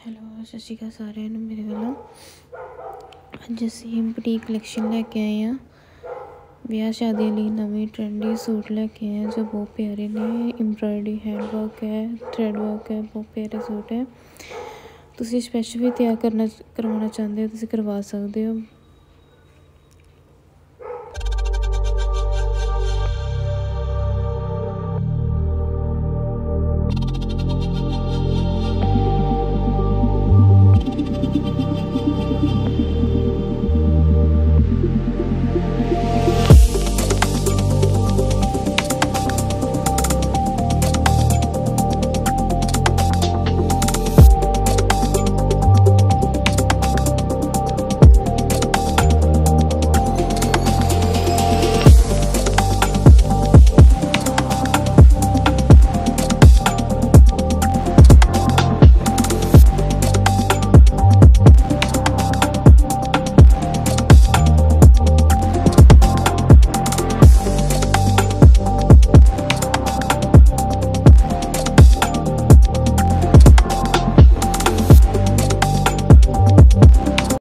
Hello ਸਤਿ ਸ਼੍ਰੀ ਅਕਾਲ ਸਾਰਿਆਂ ਨੂੰ ਮੇਰੇ ਵੱਲੋਂ। ਅੱਜ ਅਸੀਂ ਬੁਟੀਕ ਕਲੈਕਸ਼ਨ ਲੈ ਕੇ ਆਏ ਹਾਂ। ਵਿਆਹ ਸ਼ਾਦੀ ਲਈ ਨਵੇਂ ਟਰੈਂਡੀ ਸੂਟ ਲੈ ਕੇ ਆਏ ਹਾਂ ਜੋ ਬਹੁਤ ਪਿਆਰੇ ਨੇ। ਐਮਬਰਾਇਡਰੀ ਹੈਂਡ ਵਰਕ ਹੈ, ਥਰੈਡ ਵਰਕ ਹੈ, ਬਹੁਤ ਪਿਆਰੇ ਸੂਟ ਹੈ। ਤੁਸੀਂ ਸਪੈਸ਼ਲ ਵੀ ਤਿਆਰ ਕਰਵਾਉਣਾ ਚਾਹੁੰਦੇ ਹੋ ਤੁਸੀਂ ਕਰਵਾ ਸਕਦੇ ਹੋ।